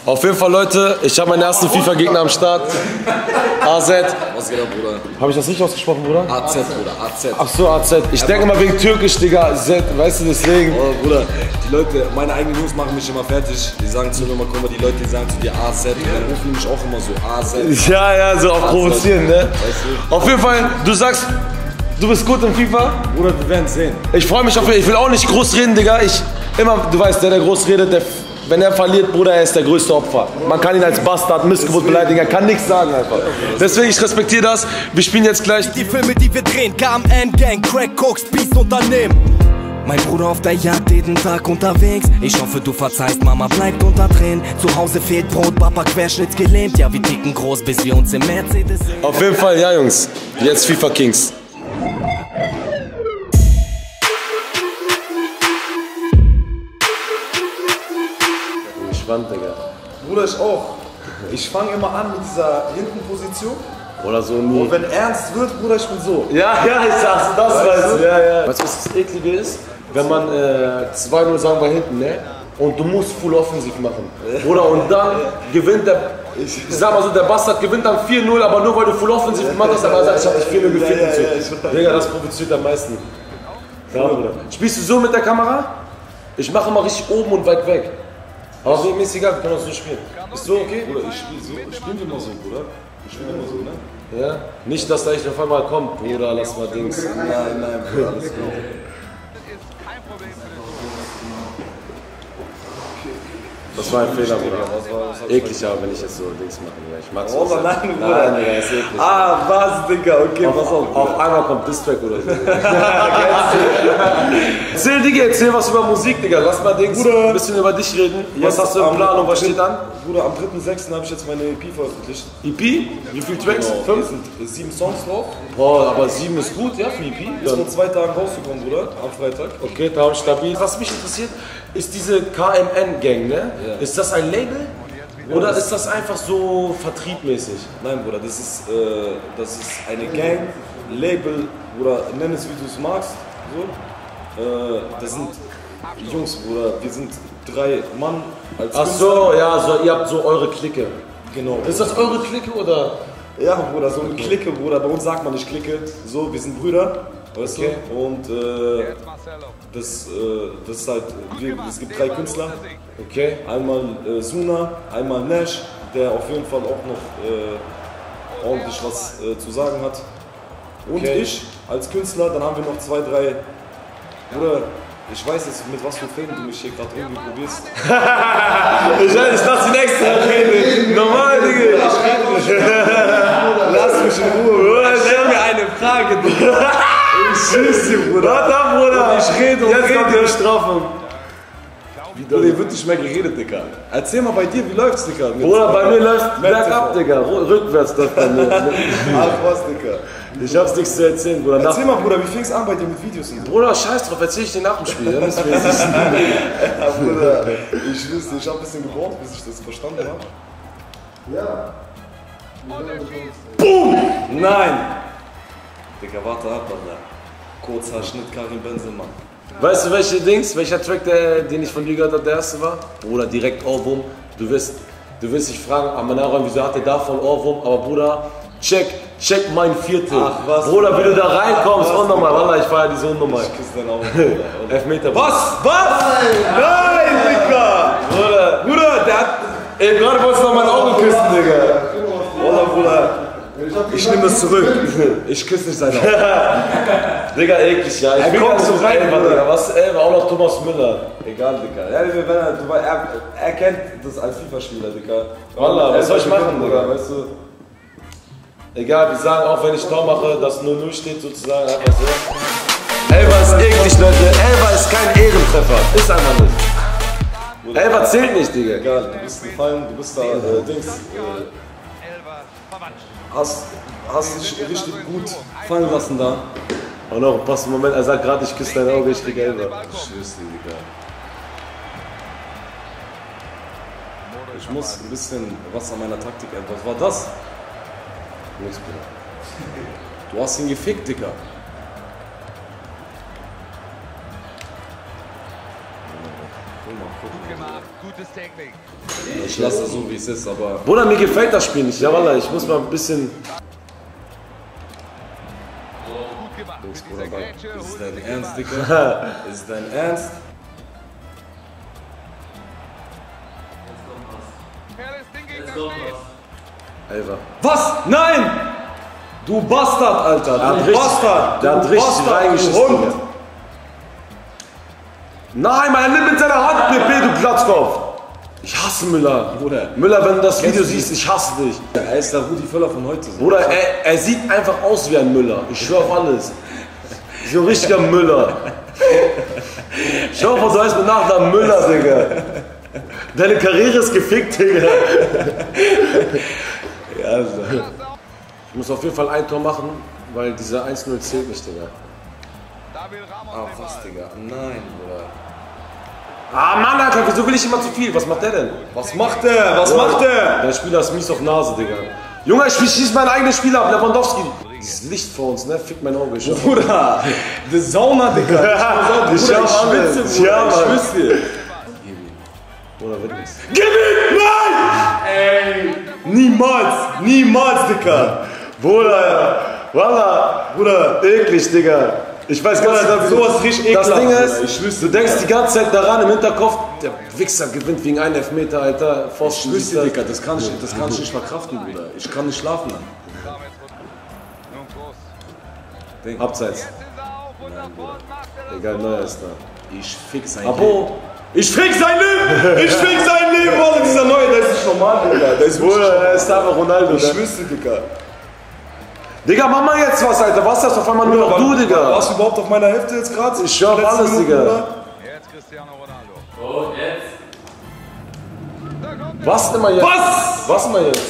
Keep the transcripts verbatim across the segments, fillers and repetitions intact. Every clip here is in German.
Auf jeden Fall, Leute, ich habe meinen ersten FIFA-Gegner am Start. A Z. Was geht ab, Bruder? Habe ich das richtig ausgesprochen, Bruder? A Z, Bruder, A Z. Ach so, A Z. Ich denke mal wegen Türkisch, Digga, Z, weißt du, deswegen. Oh, Bruder, die Leute, meine eigenen News machen mich immer fertig. Die sagen zu mir immer, guck mal, die Leute, die sagen zu dir A Z. Und dann rufen die mich auch immer so A Z. Ja, ja, so auf provozieren, ne? Weißt du? Auf jeden Fall, du sagst, du bist gut im FIFA? Bruder, wir werden sehen. Ich freue mich auf jeden Fall. Ich will auch nicht groß reden, Digga. Ich, immer, du weißt, der, der groß redet, der, wenn er verliert, Bruder, er ist der größte Opfer. Man kann ihn als Bastard, Missgeburt beleidigen, er kann nichts sagen einfach. Deswegen, ich respektiere das. Wir spielen jetzt gleich die Filme, die wir drehen. K M N Gang, Crack, Koks, Beast, Unternehmen. Mein Bruder auf der Jagd, jeden Tag unterwegs. Ich hoffe, du verzeihst, Mama bleibt unter Tränen. Zu Hause fehlt Brot, Papa querschnittsgelähmt. Ja, wir ticken groß, bis wir uns im Mercedes sehen. Auf jeden Fall, ja, Jungs. Jetzt FIFA Kings. Spannend, Digga. Bruder, ich auch. Ich fange immer an mit dieser Hintenposition. Oder so nie. Und wenn ernst wird, Bruder, ich bin so. Ja, ja, ich sag's, das Weißt weißt du? du. Ja, ja. Weißt du, was das Eklige ist? Wenn man äh, zwei null sagen wir hinten, ne? Und du musst full offensiv machen. Oder und dann gewinnt der, ich sag mal so, der Bastard gewinnt dann vier null, aber nur weil du full offensiv gemacht hast, aber er sagt, ich hab dich vier null gefickt und so. Ja, ja, ja, Digga, das provoziert am meisten. Ja, Bruder. Spielst du so mit der Kamera? Ich mache immer richtig oben und weit weg. Aber so, mir ist egal, wir können auch so spielen. Ist so okay? Bruder, ich spiele so. Spielen wir mal so, Bruder. Ich spiele immer so, ne? Ja? Nicht, dass da echt auf einmal kommt, Bruder, lass mal Dings. Nein, nein, Bruder, alles gut. Das war ein Fehler, Bruder. Was war, was Eklig, aber wenn ich jetzt so Dings mache. Ich mag's Oh, nicht. nein, Bruder. Nein, Digga, ist eklig. Ah, was, Digga, okay, Auf, pass auf. auf einmal kommt Distrack oder so. Erzähl, Digga, erzähl was über Musik, Digga. Lass mal Dings, Bruder. ein bisschen über dich reden. Was Jetzt hast du im am- Plan und was steht an? Bruder, am dritten sechsten habe ich jetzt meine E P veröffentlicht. E P? Wie viele Tracks? Genau, Fünf? es sind sieben Songs drauf. Boah, aber sieben ist gut, ja, für E P. Ist Dann, vor zwei Tagen rausgekommen, Bruder, am Freitag. okay, da hab ich stabil. Was mich interessiert, ist diese K M N-Gang, ne? Ja. Ist das ein Label? Oder das- ist das einfach so vertriebmäßig? Nein, Bruder, das ist, äh, das ist eine Gang, Label, Bruder, nenn es wie du es magst. So. Äh, das sind Jungs, Bruder, wir sind drei Mann als Ach so, ja, so, ihr habt so eure Clique. Genau. Ist das eure Clique oder? Ja, Bruder, so eine Clique, Bruder. Bei uns sagt man nicht Clique. So, wir sind Brüder, weißt Okay. du? Und äh, das, äh, das ist halt, wir, es gibt drei Künstler. Okay. Einmal äh, Suna, einmal Nash, der auf jeden Fall auch noch äh, ordentlich was äh, zu sagen hat. Und Okay. ich als Künstler, dann haben wir noch zwei, drei. Bruder, ich weiß jetzt, mit was für Filmen du mich hier gerade irgendwie probierst. Ich, ich lass ihn extra reden. Normal, Digga. Lass mich in Ruhe, Bruder. Stell mir eine Frage, Digga. Ich schieß dir, Bruder. Warte ab, Bruder. Ich rede und Jetzt rede. kommt die Bestrafung. Bruder, hier wird nicht mehr geredet, Digga. Erzähl mal bei dir, wie läuft's, Digga? Mit- Bruder, bei mir läuft Met- bergab, Digga. Ru- Rückwärts läuft bei mir. Ach was, Digga. Ich hab's nichts zu erzählen, Bruder. Nach, Erzähl mal, Bruder, wie fing's an bei dir mit Videos und so? Bruder, scheiß drauf, erzähl ich dir nach dem Spiel. Dann müssen wir jetzt nicht- Ja, Bruder, ich wüsste, ich hab ein bisschen gebraucht, bis ich das verstanden habe. Ja. Boom! Nein! Digga, warte ab, Alter. Kurzer Schnitt, Karim Benzema. Weißt du, welche Dings, welcher Track, der, den ich von dir gehört habe, der erste war? Bruder, direkt Ohrwurm. Du wirst, du wirst dich fragen, Amanara, wieso hat der davon Ohrwurm? Aber Bruder, check, check mein Viertel. Ach, was? Bruder, wie du da reinkommst, unnormal. Wallah, ich feier diese unnormal. Ich küsse deine Augen, Bruder. Elfmeter. Was? Was? Nein, Digga! Bruder, Bruder, der hat... ey, gerade wolltest du noch mein Auge küssen, Digga. Oder, Bruder, ich nehme das zurück. Ich küsse nicht seine Augen. Digga, eklig, ja. Ich Er will kommt gar nicht so auf rein, Elfer, Bruder. Digga. Was, Elfer? Auch noch Thomas Müller. Egal, Digga. Ja, wenn er, du, er, er kennt das als FIFA-Spieler, Digga. Wallah, was soll ich machen, Bruder? Digga? Weißt du? Egal, wir sagen auch, wenn ich Tor mache, dass null null steht sozusagen einfach so. Elfer ist eklig, Leute. Elfer ist kein Ehrentreffer. Ist einfach nicht. Elfer zählt nicht, Digga. Egal, du bist gefallen, du bist da, äh, Dings. Äh, hast, hast dich richtig gut fallen lassen da. Und noch, passt im Moment, er sagt gerade, ich küsse dein Auge, ich krieg Elfer. Ich schwör's dir, Digga. Ich muss ein bisschen was an meiner Taktik ändern. Was war das? Nix, Bruder. Du hast ihn gefickt, Digga. Guck mal. Ich lasse es so, wie es ist, aber... Bruder, mir gefällt das Spiel nicht. Ja, Wallah, ich muss mal ein bisschen... Ist es dein Ernst, Dicker? Ist es dein Ernst? Elfer. Was? Nein! Du Bastard, Alter! Der hat Du richtig- Bastard! Der hat Du richtig Bastard, reingeschissen. du Hund! Digga. Nein, man, er nimmt mit seiner Hand, P P, du Glatzkopf! Ich hasse Müller. Bruder. Müller, wenn du das Video Kennst du siehst, ich hasse dich. Er ist der Rudi Völler von heute. So. Bruder, er, er sieht einfach aus wie ein Müller. Ich schwör auf alles. So ein richtiger Müller. Schau mal, du heißt mit Nachnamen Müller, Digga. Deine Karriere ist gefickt, Digga. Ja, also. Ich muss auf jeden Fall ein Tor machen, weil dieser eins null zählt nicht, Digga. Ah, was, Digga? Nein, Bruder. Ah, Mann, Alter, wieso will ich immer zu viel? Was macht der denn? Was macht der? Was macht der? Der Spieler ist mies auf Nase, Digga. Junge, ich schieß meinen eigenen Spieler ab, Lewandowski. Dieses Licht vor uns, ne? Fick mein Auge. Ich Bruder, die Sauna, Digga. Ich Bruder, schau ich alles. schwitze, Bruder. Ja, Ich Mann. schwitze. Oder wird nichts. Gib ihn! Nein! Ey! Niemals! Niemals, Digga! Bruder, Wallah, Bruder, eklig, Digga. Ich weiß gar nicht, Bruder, sowas richtig das ekelhaft, Ding Bruder. ist, Ich schwör's du dir, denkst Digga. die ganze Zeit daran im Hinterkopf, der Wichser gewinnt wegen einem Elfmeter, Alter. ich Pfosten, schwitze, sieht das. Digga, das kann ich, das kann ich nicht verkraften, Bruder. Ich kann nicht schlafen dann. Abseits. Egal, neuer ist da. Ich fick sein Abo. Leben. Ich fick sein Leben! Ich fick sein Leben, Bruder! Dieser Neue, der ist nicht normal, Bruder. Der ist wirklich Bruder, er ist einfach Ronaldo, Ich ne? schwitze, Digga. Digga, mach mal jetzt was, Alter. Was ist das auf einmal nur noch du, Digga? Warst du überhaupt auf meiner Hälfte jetzt gerade? Ich schwör auf Letzte alles, Minute, Digga. Bruder? Was immer jetzt? Was? Was immer jetzt?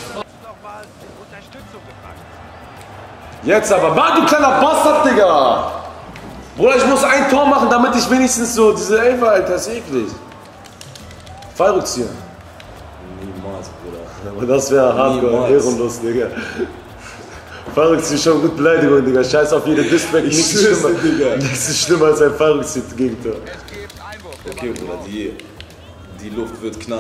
Jetzt aber. Mann, du kleiner Bastard, Digga! Bruder, ich muss ein Tor machen, damit ich wenigstens so diese Elfer, Alter, ist eklig. Fallrückzieher. Niemals, Bruder. Aber das wäre hardcore, Niemals. ehrenlos, Digga. Fallrückzieher schon gut Beleidigung, Digga. Scheiß auf jede Distrack. Ich Nichts ist schwör's schlimmer, dir, Digga. nichts ist schlimmer als ein Fallrückzieher-Gegentor. Okay, Bruder, die, die Luft wird knapp.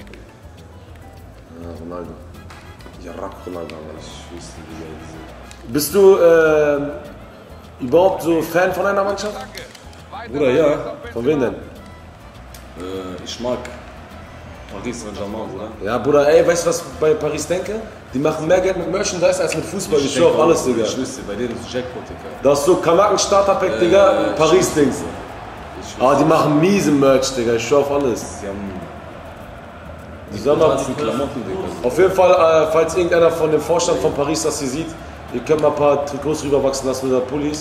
Ja, Ronaldo. Ja, Rack Ronaldo. Ich schwör's dir, Digga. diese- Bist du äh, überhaupt so Fan von einer Mannschaft? Bruder, ja. Von wem denn? Äh, ich mag Paris Saint-Germain, Bruder. Ja, Bruder, ey, weißt du, was ich bei Paris denke? Die machen mehr Geld mit Merchandise als mit Fußball. Ich schwör auf alles, Digga. Ich wüsste, bei denen ist Jackpot, Digga. Das ist so Kanaken-Starter-Pack, Digga, Äh, Paris-Dings. Ich Aber die machen miese Merch, Digga, ich schwör auf alles. Sie haben Die sollen mal, die Klamotten, Digga. auf jeden Fall, äh, falls irgendeiner von dem Vorstand von Paris das hier sieht, ihr könnt mal ein paar Trikots rüberwachsen lassen oder Pullis.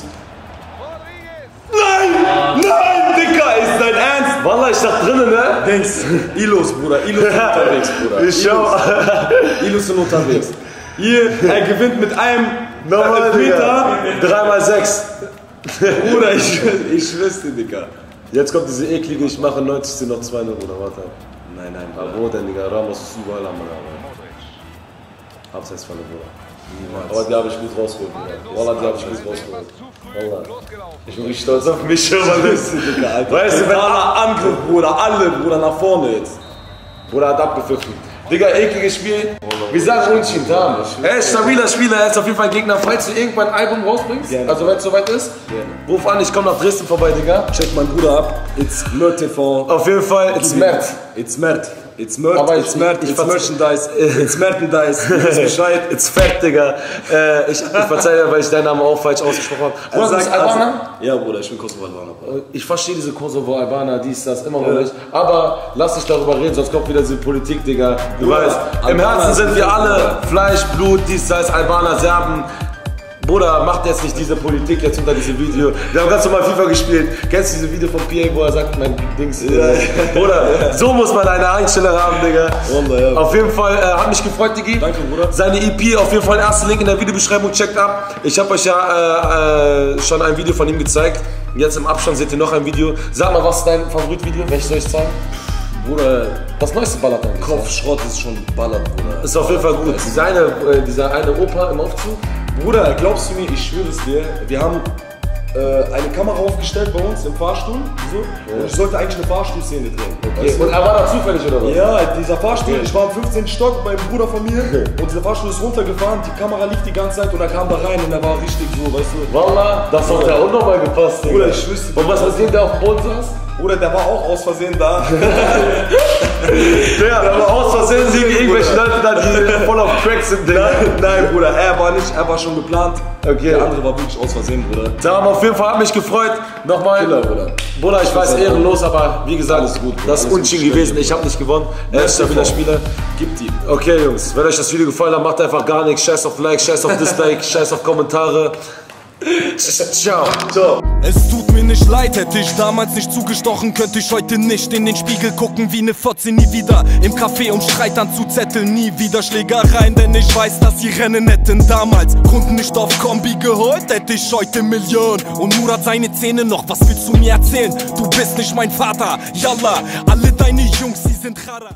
Nein! Nein, Digga, ist dein Ernst? Wallah, ich sag drinnen, ne? Denkst, Ilos, Bruder, Ilos sind unterwegs, Bruder. Ich schau. Ilos, Ilos sind unterwegs. Hier, er gewinnt mit einem Nochmal, Digga. Elfmeter. drei mal sechs. Bruder, ich, ich schwör's dir, Digga. Jetzt kommt diese eklige, ich mache neunzig noch zwei null, Bruder, warte. Nein, nein, Aber Bruder. wo denn, Digga? Ramos ist überall am Mann, aber. Abseitsfalle, Bruder. Aber die habe ich gut rausgeholt, Bruder. Wallah, die habe ich gut rausgeholt. Wallah. Ich bin richtig stolz auf mich, schon mal. Digga, Alter. Weißt du, wenn Totaler Angriff, Bruder, alle, Bruder, nach vorne jetzt. Bruder hat abgepfiffen. Digga, ekliges Spiel. Wir sagen Unschien, da. Er ist stabiler Spieler, er ist auf jeden Fall ein Gegner. Falls du irgendwann ein Album rausbringst, Gerne. also wenn es soweit ist, Gerne. ruf an, ich komme nach Dresden vorbei, Digga. Check meinen Bruder ab. It's Mert T V. Auf jeden Fall, it's Mert. It's Mert. It's Mert. Aber It's ich- Mert. ich It's verze- Merchandise. It's Merchandise. Du weißt Bescheid. It's fett, Digga. Äh, ich, ich verzeihe dir, weil ich deinen Namen auch falsch ausgesprochen habe. Bruder, du bist Sag- Albaner? Ja, Bruder, ich bin Kosovo-Albaner. Bruder. Ich verstehe diese Kosovo-Albaner, dies, das, immer noch nicht. Aber lass dich darüber reden, sonst kommt wieder diese Politik, Digga. Du Bruder, weißt, im Albaner Herzen sind sind wir alle Bruder. Fleisch, Blut, dies, das, Albaner, Serben. Bruder, macht jetzt nicht diese Politik jetzt unter diesem Video. Wir haben ganz normal FIFA gespielt. Kennst du dieses Video von P A, wo er sagt, mein Dings. Äh, Bruder, so muss man eine Einstellung haben, Digga. Wallah, ja. Auf jeden Fall, äh, hat mich gefreut, Diggi. Danke, Bruder. Seine E P, auf jeden Fall, erster Link in der Videobeschreibung, checkt ab. Ich habe euch ja äh, äh, schon ein Video von ihm gezeigt. Jetzt im Abstand seht ihr noch ein Video. Sag mal, was ist dein Favoritvideo? Welches soll ich zeigen? Bruder, Das neueste ballert eigentlich. Kopfschrott ist schon ballert, Bruder. Ist auf jeden Fall gut. Dieser eine, äh, dieser eine Opa im Aufzug. Bruder, glaubst du mir, ich schwöre es dir, wir haben äh, eine Kamera aufgestellt bei uns im Fahrstuhl. So. Und ich sollte eigentlich eine Fahrstuhlszene drehen. Okay. Und er war da zufällig oder was? Ja, dieser Fahrstuhl, ich war im fünfzehnten Stock bei einem Bruder von mir und dieser Fahrstuhl ist runtergefahren, die Kamera lief die ganze Zeit und er kam da rein und er war richtig so, weißt du. Wallah, das hat ja auch nochmal gepasst. Bruder, ich wüsste. Und was mit dem, der auf dem Boden saß? Bruder, der war auch aus Versehen da. Ja, aber aus Versehen sehen irgendwelche Leute da, die voll auf Crack sind, Digga. Nein, nein, Bruder, er war nicht, er war schon geplant. Okay. Der andere war wirklich aus Versehen, Bruder. Sag mal, auf jeden Fall hat mich gefreut. Nochmal. Killer, Bruder. Bruder, ich weiß, ehrenlos, aber wie gesagt, Alles gut, Bruder. das ist Alles Unschieden gut, gewesen. Ich habe nicht gewonnen. Er ist stabiler Spieler. Gib die. Okay, Jungs, wenn euch das Video gefallen hat, macht einfach gar nichts. Scheiß auf Like, scheiß auf Dislike, scheiß auf Kommentare. Ciao. Ciao. Es tut mir nicht leid, hätte ich damals nicht zugestochen, könnte ich heute nicht in den Spiegel gucken wie ne Fotze, nie wieder im Café um Streit anzuzetteln, nie wieder Schlägereien, denn ich weiß, dass sie Rennen hätten damals Kunden nicht auf Kombi geholt, hätte ich heute Millionen und Murat seine Zähne noch, was willst du mir erzählen? Du bist nicht mein Vater, Yallah, alle deine Jungs, sie sind Chara.